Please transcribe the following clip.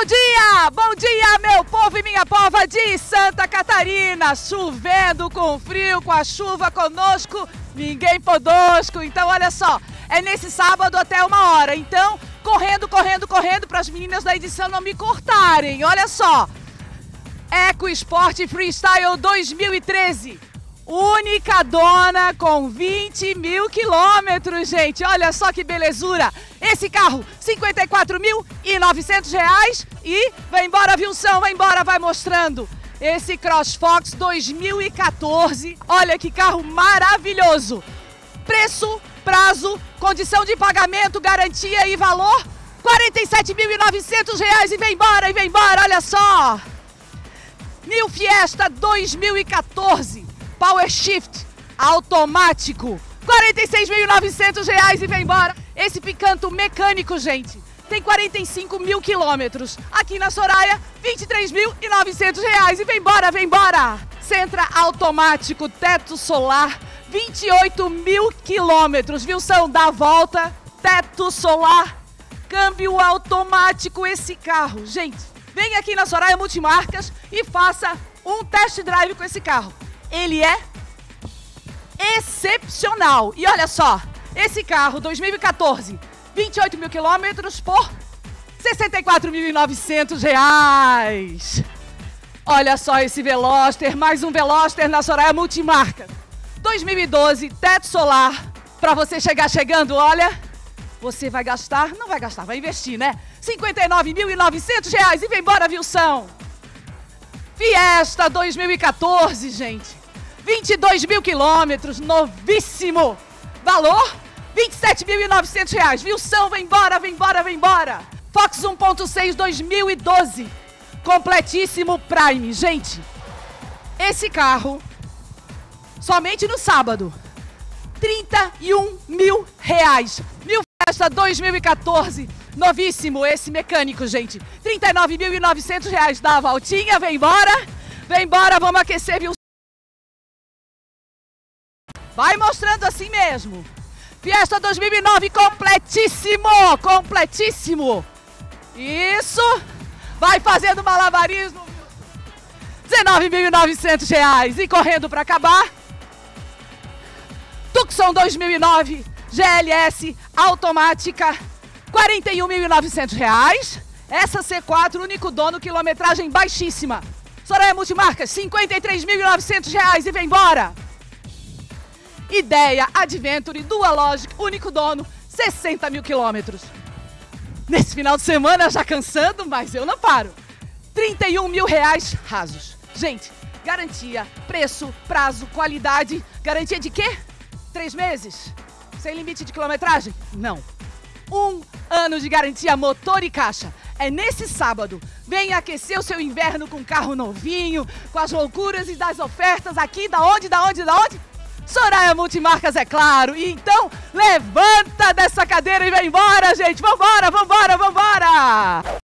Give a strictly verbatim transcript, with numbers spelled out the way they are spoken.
Bom dia! Bom dia, meu povo e minha pova de Santa Catarina! Chovendo com frio, com a chuva conosco, ninguém podosco. Então, olha só, é nesse sábado até uma hora. Então, correndo, correndo, correndo para as meninas da edição não me cortarem. Olha só, Eco Sport Freestyle dois mil e treze. Única dona com vinte mil quilômetros, gente. Olha só que belezura. Esse carro, cinquenta e quatro mil e novecentos reais. E vai embora, Vilson, vai embora, vai mostrando. Esse CrossFox dois mil e quatorze. Olha que carro maravilhoso. Preço, prazo, condição de pagamento, garantia e valor, quarenta e sete mil e novecentos reais. E vem embora, e vem embora, olha só. New Fiesta dois mil e quatorze. Power Shift automático, quarenta e seis mil e novecentos reais e vem embora. Esse Picanto mecânico, gente, tem quarenta e cinco mil quilômetros. Aqui na Soraya, vinte e três mil e novecentos reais e vem embora, vem embora. Sentra automático, teto solar, vinte e oito mil quilômetros. Wilson, dá a volta, teto solar, câmbio automático. Esse carro, gente, vem aqui na Soraya Multimarcas e faça um test drive com esse carro. Ele é excepcional. E olha só, esse carro dois mil e quatorze, vinte e oito mil quilômetros por sessenta e quatro mil e novecentos reais. Olha só esse Veloster, mais um Veloster na Soraya Multimarca. dois mil e doze, teto solar, para você chegar chegando, olha, você vai gastar, não vai gastar, vai investir, né? cinquenta e nove mil e novecentos reais e vem embora, Wilson. Fiesta dois mil e quatorze, gente, vinte e dois mil quilômetros, novíssimo, valor vinte e sete mil e novecentos reais. Wilson, vem embora, vem embora, vem embora. Fox um ponto seis dois mil e doze, completíssimo Prime, gente, esse carro, somente no sábado, trinta e um mil reais. New Fiesta dois mil e quatorze, novíssimo, esse mecânico, gente, trinta e nove mil e novecentos reais. Dá a voltinha, vem embora, vem embora, vamos aquecer, viu? Vai mostrando assim mesmo. Fiesta dois mil e nove, completíssimo, completíssimo. Isso, vai fazendo malabarismo, dezenove mil e novecentos reais. E correndo para acabar, Tucson dois mil e nove, G L S automática, quarenta e um mil e novecentos reais. Essa C quatro, único dono, quilometragem baixíssima. Soraya Multimarcas, cinquenta e três mil e novecentos reais e vem embora. Ideia Adventure Dualogic, único dono, sessenta mil quilômetros. Nesse final de semana já cansando, mas eu não paro. trinta e um mil reais rasos. Gente, garantia, preço, prazo, qualidade. Garantia de quê? Três meses? Sem limite de quilometragem? Não. Um ano de garantia, motor e caixa. É nesse sábado. Venha aquecer o seu inverno com carro novinho, com as loucuras e das ofertas aqui, da onde, da onde, da onde? Soraya Multimarcas, é claro. E então, levanta dessa cadeira e vem embora, gente. Vambora, vambora, vambora!